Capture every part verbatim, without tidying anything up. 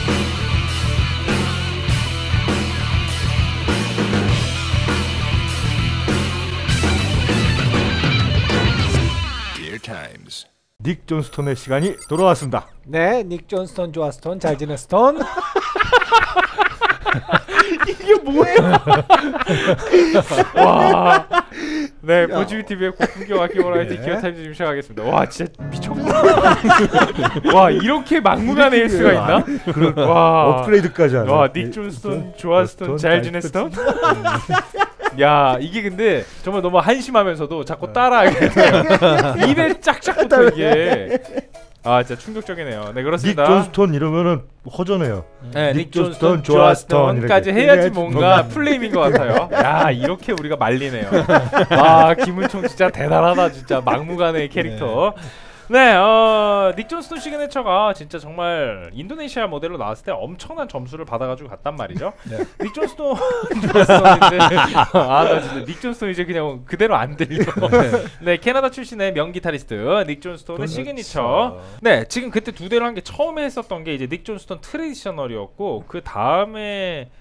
닉 존스톤의 시간이 돌아왔습니다. 네, 닉 존스톤 좋아 스톤 잘 지내 스톤. 이게 뭐야? 와, 네 보지비티비의 고품격 악기 버라이티 네. 기어 타임 지금 시작하겠습니다. 와 진짜 미쳤구나. 와 이렇게 막무가내일 수가 있나? 그런 와 업그레이드까지 하네. 와 닉 존스톤 좋아 스톤 잘 지내 스톤. 야 이게 근데 정말 너무 한심하면서도 자꾸 따라하게 돼요. 입에 짝짝 붙어 이게. 아 진짜 충격적이네요. 네 그렇습니다. 닉 존스톤 이러면은 허전해요. 네, 닉 닉 존스톤, 존스톤, 좋아 좋아 스톤 스톤까지 이렇게. 해야지 해야지 뭔가 뭔가. 플레임인 것 같아요. 야 이렇게 우리가 말리네요. 아 김은총 진짜 대단하다 진짜 막무가내의 캐릭터. 네, 어, 닉 존스톤 시그네처가 진짜 정말 인도네시아 모델로 나왔을 때 엄청난 점수를 받아가지고 갔단 말이죠. 네. 닉 존스톤 존스톤인데 아나 진짜 닉 존스톤 이제 그냥 그대로 안 들려. 네, 캐나다 출신의 명기타리스트 닉 존스톤의 그렇죠. 시그니처. 네, 지금 그때 두 대로 한 게 처음에 했었던 게 이제 닉 존스톤 트레디셔널이었고 그 다음에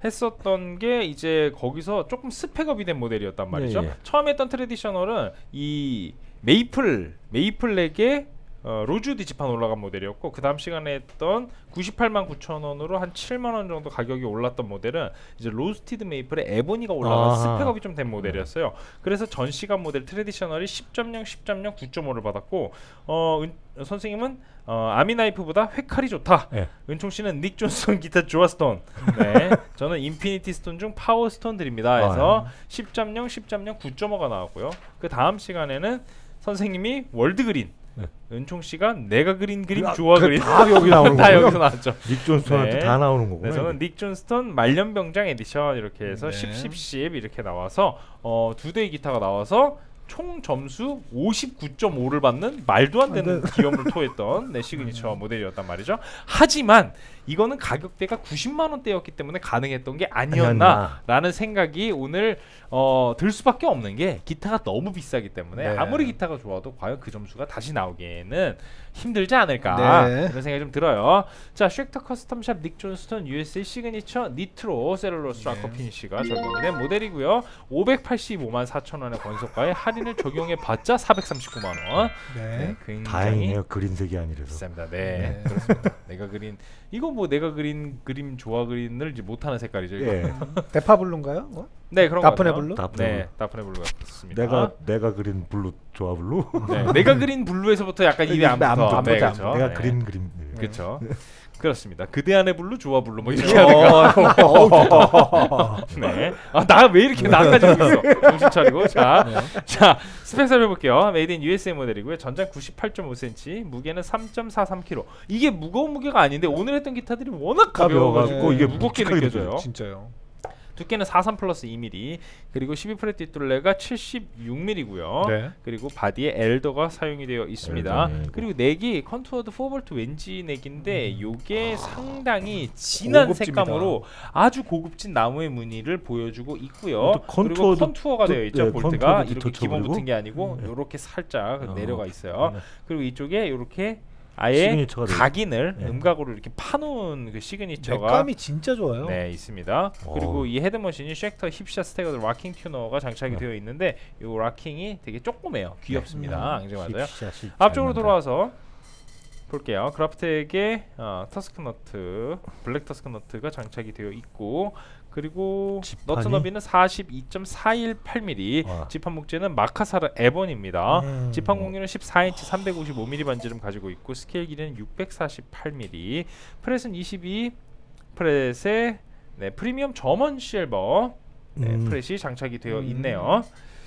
했었던 게 이제 거기서 조금 스펙업이 된 모델이었단 말이죠. 예, 예. 처음에 했던 트레디셔널은 이 메이플 메이플렉에 어, 로즈우드 지판 올라간 모델이었고 그 다음 시간에 했던 구십팔만 구천 원으로 한 칠만 원 정도 가격이 올랐던 모델은 이제 로스티드 메이플에 에보니가 올라간 아. 스펙업이 좀 된 모델이었어요. 그래서 전 시간 모델 트레디셔널이 십 점 영, 십 점 영, 구 점 오를 받았고 어, 은, 선생님은 어, 아미나이프보다 회칼이 좋다. 네. 은총 씨는 닉 존스톤 기타 좋아 스톤. 네. 저는 인피니티 스톤 중 파워 스톤 드립니다. 해서 아, 십 점 영, 십 점 영, 구 점 오가 나왔고요. 그 다음 시간에는 선생님이 월드 그린. 네. 은총 씨가 내가 그린 그림 아, 좋아 그 그린. 다 여기 나오는 다 거군요. 여기서 나왔죠. 닉 존스톤한테 네. 다 나오는 거구나. 네, 저는 닉 존스톤 말년병장 에디션 이렇게 해서 네. 십, 십, 십 이렇게 나와서 어, 두 대의 기타가 나와서 총 점수 오십구 점 오를 받는 말도 안 되는 기염을 토했던 네, 시그니처 모델이었단 말이죠. 하지만 이거는 가격대가 구십만 원대였기 때문에 가능했던 게 아니었나 라는 생각이 오늘 어, 들 수밖에 없는 게 기타가 너무 비싸기 때문에 네. 아무리 기타가 좋아도 과연 그 점수가 다시 나오기에는 힘들지 않을까 네. 그런 생각이 좀 들어요. 자, 쉑터 커스텀샵 닉 존스톤 유에스에이 시그니처 니트로 셀룰러 스트라커 네. 피니쉬가 적용이 된 모델이고요. 오백팔십오만 사천 원의 권속가에 할인을 적용해 봤자 사백삼십구만 원. 네. 네, 굉장히 다행이네요. 그린색이 아니라서. 비쌉니다. 네, 네. 그렇습니다. 내가 그린 이거 뭐 내가 그린 그림 좋아 그린을 이제 못하는 색깔이죠. 이거. 예. 데파블루인가요? 뭐? 네, 그런 거 다프네 같아요. 블루? 다프네 네, 다프네 블루가 그렇습니다. 내가 내가 그린 블루 좋아 블루. 네, 내가 그린 블루에서부터 약간 입에 안 입에 안 붙어. 붙어. 네, 붙어. 그렇죠. 내가 네. 그린 그림. 그렇죠. 그렇습니다. 그대 안의 블루 좋아 블루 뭐 이렇게 하는 거. 어, 네. 아, 나 왜 이렇게 나까지 여기 있어? 정신 차리고. 자, 자 스펙 살펴볼게요. 메이드 인 유에스에이 모델이고요. 전장 구십팔 점 오 센티미터, 무게는 삼 점 사삼 킬로그램. 이게 무거운 무게가 아닌데 오늘 했던 기타들이 워낙 가벼워가지고 가벼워가지고 이게 네. 무겁게 묵직하게 느껴져요. 진짜요. 두께는 사십삼 플러스 이 밀리미터, 그리고 십이 프렛 뒷둘레가 칠십육 밀리미터고요. 네. 그리고 바디에 엘더가 사용이 되어 있습니다. 엘더, 네, 그리고 넥이 컨투어드 사 볼트 왠지 넥인데 요게 상당히 진한 고급집니다. 색감으로 아주 고급진 나무의 무늬를 보여주고 있고요. 또 그리고 컨투어도 컨투어가 또- 되어 있죠. 네, 볼트가 컨투어도 이렇게 기본 뒤터쳐버리고. 붙은 게 아니고 네. 요렇게 살짝 어. 내려가 있어요. 네. 그리고 이쪽에 요렇게 아예 시그니처가 되어 각인을 네. 음각으로 이렇게 파놓은 그 시그니처가 색감이 진짜 좋아요. 네 있습니다. 오. 그리고 이 헤드머신이 쉑터 힙샷 스태거드 락킹 튜너가 장착이 네. 되어 있는데 이 락킹이 되게 조그매요. 귀엽습니다. 음. 굉장히 맞아요. 힙샷이 앞쪽으로 잘 돌아와서 볼게요. 그라프텍의 어, 터스크 너트, 블랙 터스크 너트가 장착이 되어 있고, 그리고 지판이? 너트 너비는 사십이 점 사일팔 밀리미터, 와. 지판 목재는 마카사르 에번입니다. 음. 지판 공률은 십사 인치 삼백오십오 밀리미터 반지름 가지고 있고, 스케일 길이는 육백사십팔 밀리미터, 프렛은 이십이 프렛에 네, 프리미엄 점원 실버 네, 음. 프렛이 장착이 되어 음. 있네요.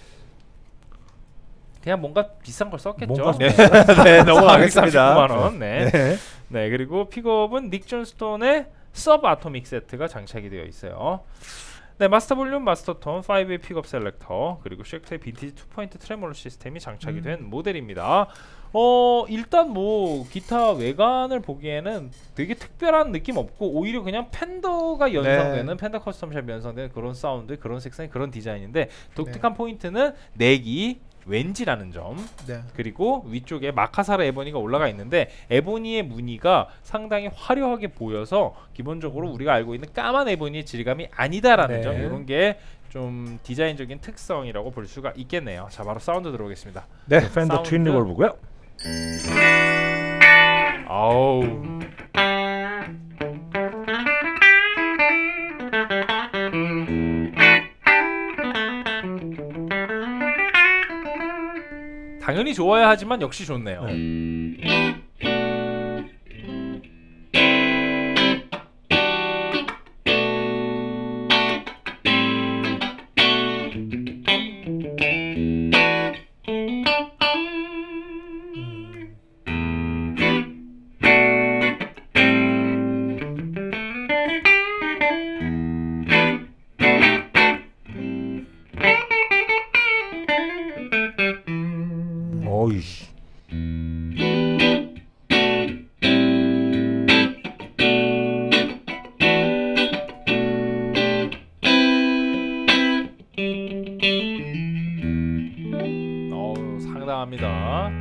그냥 뭔가 비싼 걸 썼겠죠. 뭔가 네, 네, 넘어가겠습니다. 사백삼십구만 원. 네. 네. 네, 그리고 픽업은 닉 존스톤의 서브 아토믹 세트가 장착이 되어 있어요. 네, 마스터 볼륨, 마스터 톤, 파이브 웨이 픽업 셀렉터, 그리고 쉑터의 빈티지 투 포인트 트레몰로 시스템이 장착이 음. 된 모델입니다. 어, 일단 뭐 기타 외관을 보기에는 되게 특별한 느낌 없고 오히려 그냥 팬더가 연상되는 네. 팬더 커스텀샵 연상되는 그런 사운드, 그런 색상의 그런 디자인인데 독특한 네. 포인트는 넥이 왠지라는 점, 네. 그리고 위쪽에 마카사라 에보니가 올라가 있는데 에보니의 무늬가 상당히 화려하게 보여서 기본적으로 우리가 알고 있는 까만 에보니의 질감이 아니다라는 네. 점, 이런 게 좀 디자인적인 특성이라고 볼 수가 있겠네요. 자, 바로 사운드 들어보겠습니다. 네. 팬더 사운드. 트윈 리볼브고요. 아우. 당연히 좋아야 하지만 역시 좋네요. 네. 어이씨. 어우, 상당합니다.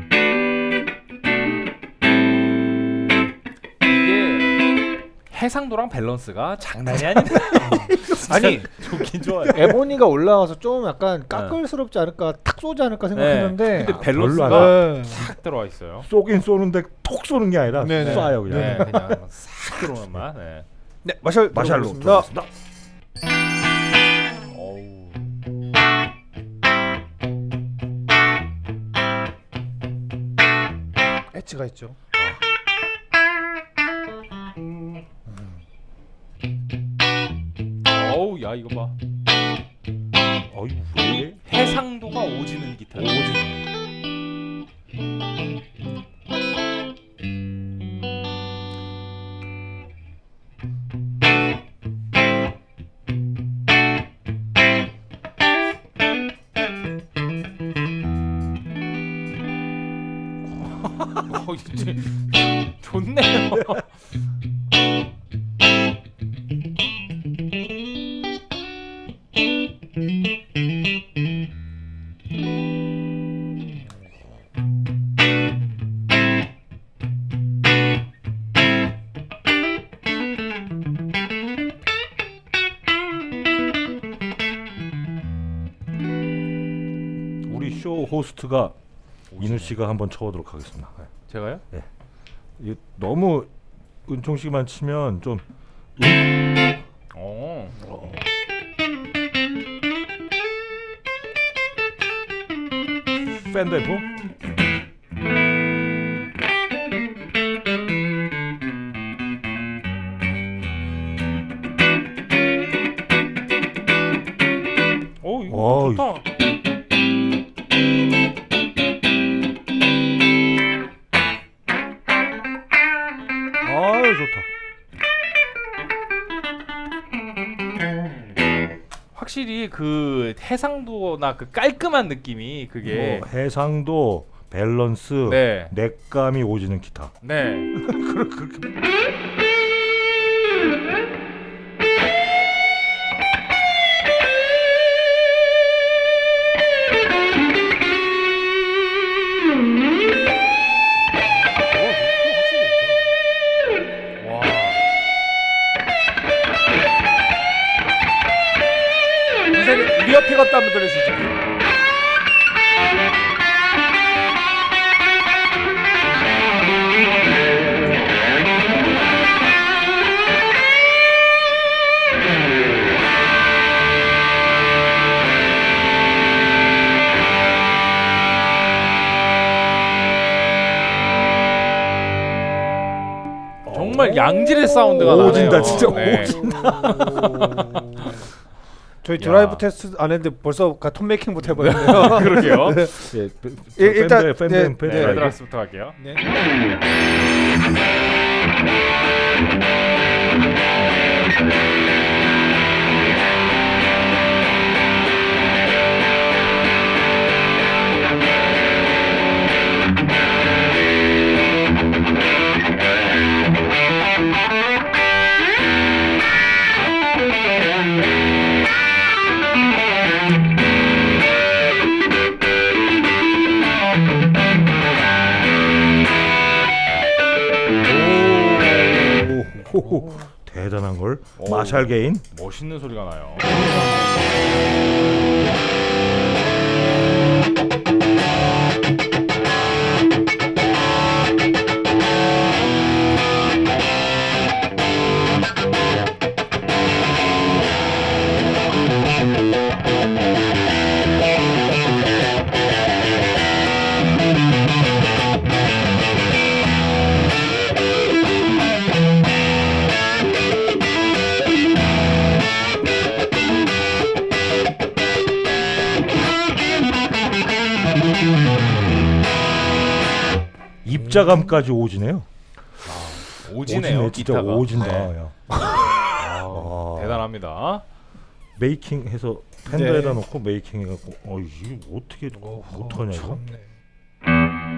이게 해상도랑 밸런스가 장난이 아닌데. 아니, 좋긴 좋아요. 에보니가 올라와서 좀 약간 까끌스럽지 않을까, 탁 쏘지 않을까 생각했는데. 근데 별로 밸런스가 네. 탁 들어와 있어요. 쏘긴 쏘는데 톡 쏘는 게 아니라 네네. 쏴요 그냥. 네, 그냥 싹 들어오는 맛. 네. 네, 마샬 마샬로 들어보겠습니다. 들어가겠습니다. 어우. 엣지가 있죠. 어우, 야 이거 봐. 어이 왜? 해상도가 오지는 기타. 어, 이제 좋네요. 우리 쇼 호스트가 인우 씨가 한번 쳐보도록 하겠습니다. 네. 제가요? 이 너무 은총 씨만 치면 좀 어. 팬더 에프? 어, 이거 어이. 좋다. 아유 좋다. 확실히 그 해상도나 그 깔끔한 느낌이 그게 뭐 해상도, 밸런스, 네. 넥감이 오지는 기타. 네. 와. 이제 리어피 같다 한번 들려주시죠. 정말 양질의 사운드가 나네요. 오진다, 진짜 네. 저희 야. 드라이브 테스트 안 했는데 벌써 톤 메이킹부터 해버렸네요. 그러게요. 예, 일- 일단, 팬더 팬더 네, 팬더 네, 네. 레드락스부터 갈게요. 네. 오, 대단한 걸. 오. 마샬 게인. 멋있는 소리가 나요. 입자감까지 오지네요. 아, 오지네요. 오지네, 진짜 기타가. 오진다. 네. 야. 아, 대단합니다. 메이킹해서 팬더에다 네. 놓고 메이킹해갖고 어 이게 어떻게 못하냐 이거. 참네.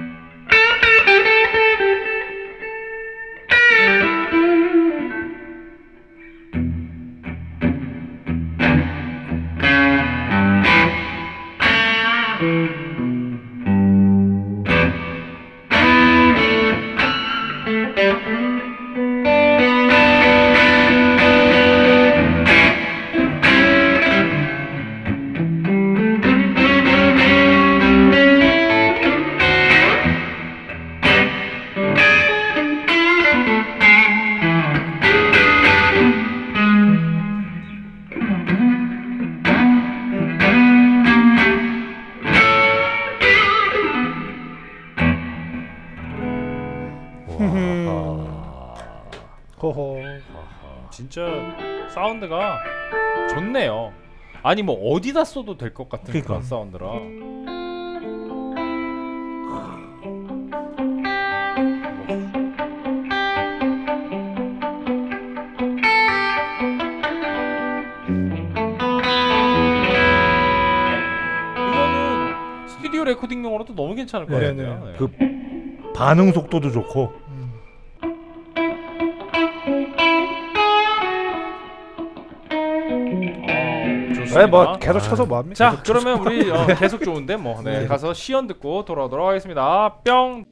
호호. 진짜 사운드가 좋네요. 아니 뭐 어디다 써도 될 것 같은 그러니까. 그런 사운드라. 이거는 스튜디오 레코딩용으로도 너무 괜찮을 것 네, 같아요. 네. 그 반응 속도도 좋고. 음. 어, 좋습니다. 네, 뭐 계속 쳐서 뭐 합니까? 자 그러면 우리 어, 계속 좋은데 뭐 네, 네. 가서 시연 듣고 돌아오도록 하겠습니다. 뿅.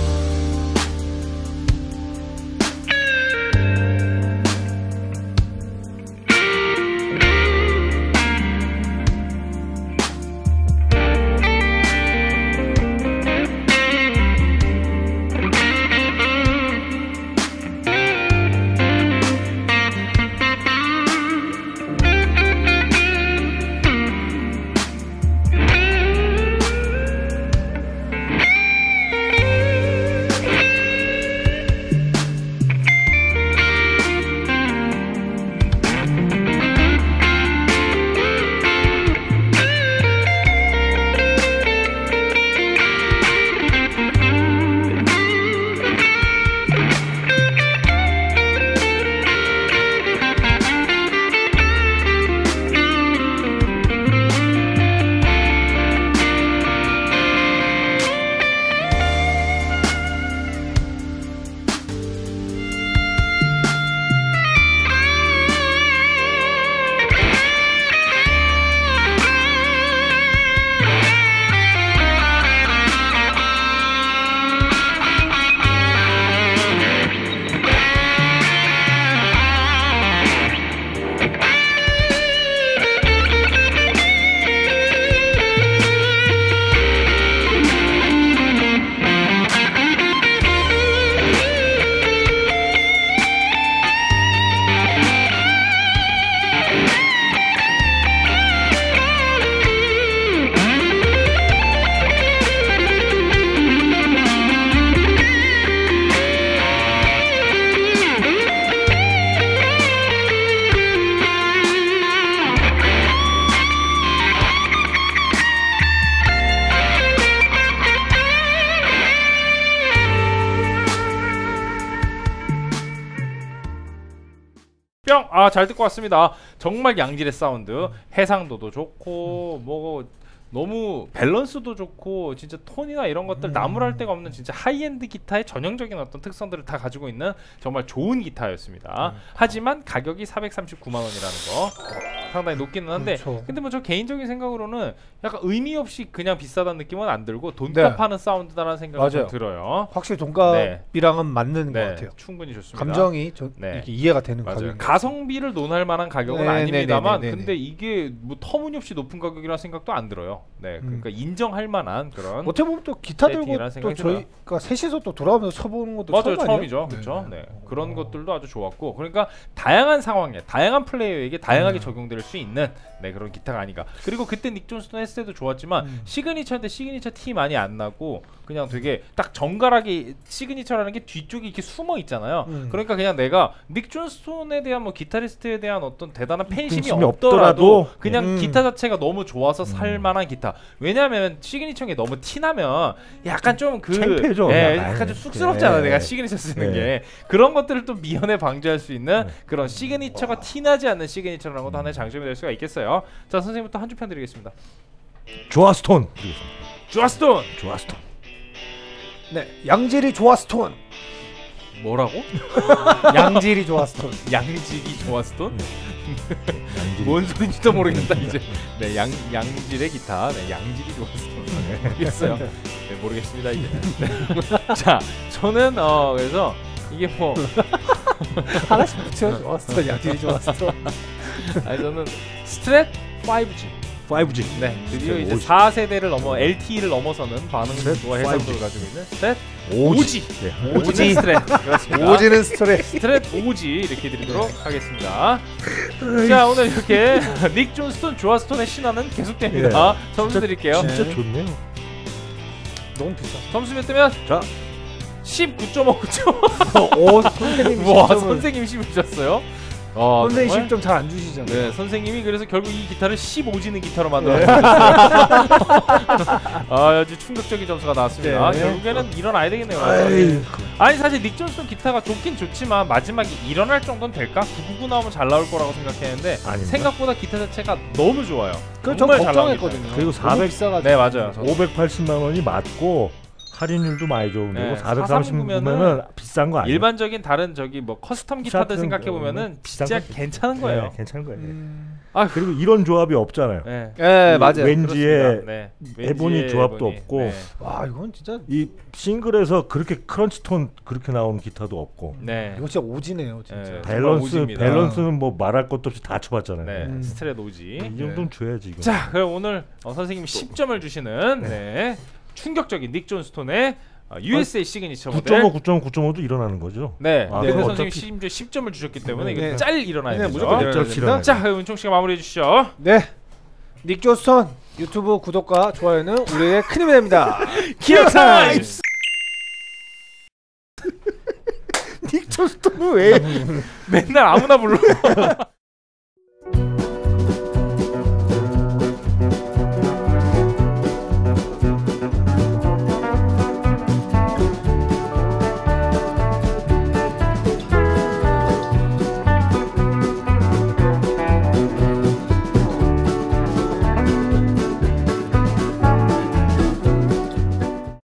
뿅! 아, 잘 듣고 왔습니다. 정말 양질의 사운드, 해상도도 좋고 뭐 너무 밸런스도 좋고 진짜 톤이나 이런 것들 나무랄 데가 없는 진짜 하이엔드 기타의 전형적인 어떤 특성들을 다 가지고 있는 정말 좋은 기타였습니다. 하지만 가격이 사백삼십구만 원이라는 거. 상당히 높기는 한데 그렇죠. 근데 뭐 저 개인적인 생각으로는 약간 의미 없이 그냥 비싸다는 느낌은 안 들고 돈값 네. 하는 사운드다라는 생각이 좀 맞아요. 들어요. 확실히 돈값이랑은 맞는 네, 것 같아요. 충분히 좋습니다. 감정이 저, 네. 이렇게 이해가 되는 맞아요. 가격인 가성비를 논할 만한 가격은 네, 아닙니다만 네, 네, 네, 네. 근데 이게 뭐 터무니없이 높은 가격이라는 생각도 안 들어요. 네, 그러니까 음. 인정할 만한 그런 어떻게 보면 또 기타 들고 세팅이라는 또 생각이 들어요. 저희가 셋이서 또 돌아오면서 쳐보는 것도 맞아요, 처음 아니에요? 처음이죠. 그렇죠. 네. 그런 것들도 아주 좋았고, 그러니까 다양한 상황에, 다양한 플레이어에게 다양하게 음. 적용될 수 있는 네 그런 기타가 아닌가. 그리고 그때 닉 존스턴 했을 때도 좋았지만 음. 시그니처인데 시그니처 티 많이 안 나고 그냥 되게 딱 정갈하게 시그니처라는 게 뒤쪽이 이렇게 숨어 있잖아요. 음. 그러니까 그냥 내가 닉 존스턴에 대한 뭐 기타리스트에 대한 어떤 대단한 팬심이 팬심이 없더라도, 없더라도 그냥 음. 기타 자체가 너무 좋아서 음. 살만한 기타. 왜냐하면 시그니처에 너무 티나면 약간 좀그 창피해져. 예, 약간. 약간 좀 쑥스럽잖아. 예. 내가 시그니처 쓰는 예. 게 그런 것들을 또 미연에 방지할 수 있는 네. 그런 시그니처가 티나지 않는 시그니처라는 것도 하나의 장점이 될 수가 있겠어요. 자, 선생님부터 한 주 편 드리겠습니다. 조아스톤. 조아스톤. 조아스톤. 네, 양질이 조아스톤. 뭐라고? 양질이 조아스톤. 양질이 조아스톤? 양질이. 뭔 소리인지도 모르겠다 이제. 네, 양 양질의 기타. 네, 양질이 조아스톤. 네, 모르겠어요. 네, 모르겠습니다 이제. 네. 자, 저는 어 그래서 이게 뭐 하나씩 붙여 조아스톤, 양질이 조아스톤. 아니 저는 스트랩 파이브지. 파이브지. 네, 드디어 스트랩 이제 오지. 사 세대를 넘어 엘티이를 넘어서는 반응과 스트랩 해상도를 파이브지. 가지고 있는 스트랩 오지. 오지. 네. 오지 스트랩. 그렇습니다. 오지는 스트레스. 스트랩 오지 이렇게 드리도록 하겠습니다. 자, 오늘 이렇게 닉 존스톤, 조아스톤의 신화는 계속됩니다. 점수 드릴게요. 진짜 네. 좋네요. 너무 비싸. 점수 몇 대면? 자, 십구 점 오 점. 오, 선생님 와, 십 점을. 선생님 십 주셨어요? 아, 선생님 정말? 십 점 잘 안 주시잖아요. 네, 선생님이 그래서 결국 이 기타를 십오 지는 기타로 네. 만들었어요. 아, 아주 충격적인 점수가 나왔습니다. 네. 결국에는 일어나야 되겠네요. 아이, 아니 사실 닉 존스톤 기타가 좋긴 좋지만 마지막에 일어날 정도는 될까? 구구구 나오면 잘 나올 거라고 생각했는데 아닙니다. 생각보다 기타 자체가 너무 좋아요. 그저 정말 잘 나온 걱정했거든요. 그리고 너무 사백 비싸가지고. 네, 맞아요. 저도. 오백팔십만 원이 맞고 할인율도 많이 좋은데 네, 사백삼십면은 사백삼십구면은 비싼 거 아니에요? 일반적인 다른 저기 뭐 커스텀 기타들 같은 생각해 보면은 비싼 진짜 거- 괜찮은 거예요. 네, 괜찮은 거예요. 음. 아, 그리고 이런 조합이 없잖아요. 네. 네, 이 맞아요. 왠지의 그렇습니다. 네. 에보니 왠지의 조합도 에보니. 없고 네. 와, 이건 진짜 이 싱글에서 그렇게 크런치 톤 그렇게 나오는 기타도 없고 네. 이거 진짜 오지네요, 진짜. 네. 정말 밸런스 오지입니다. 밸런스는 뭐 말할 것도 없이 다 쳐봤잖아요. 네. 음. 스트레 오지. 이 정도는 줘야지 이거. 자, 그럼 오늘 어, 선생님이 십 점을 주시는 네. 충격적인 닉 존스톤의 어, 유에스에이 시그니처 모델. 구 점 오, 구 점 오, 구 점 오도 일어나는 거죠. 네. 아, 근데 그럼 선생님이 어차피- 심지어 십 점을 주셨기 때문에 네. 이거 짤 일어나야 네, 되죠. 무조건 일어나야 어쩔 수 됩니다. 없이 자, 그럼 은총 씨가 마무리해 주시죠. 네. 닉 존스톤 유튜브 구독과 좋아요는 우리에게 큰 힘이 됩니다. 기어 타임. 닉 존스톤은 왜 맨날 아무나 불러.